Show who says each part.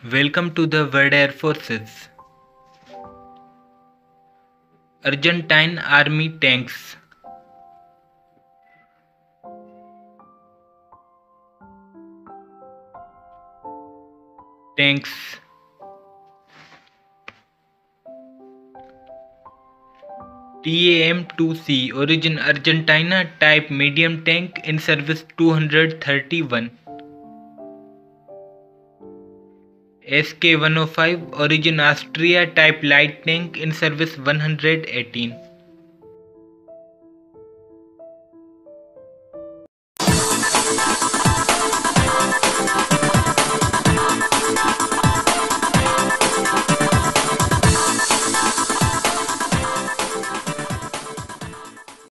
Speaker 1: Welcome to the World Air Forces. Argentine Army tanks. Tanks. TAM-2C origin Argentina type medium tank in service 231. SK-105 origin Austria type light tank in service 118.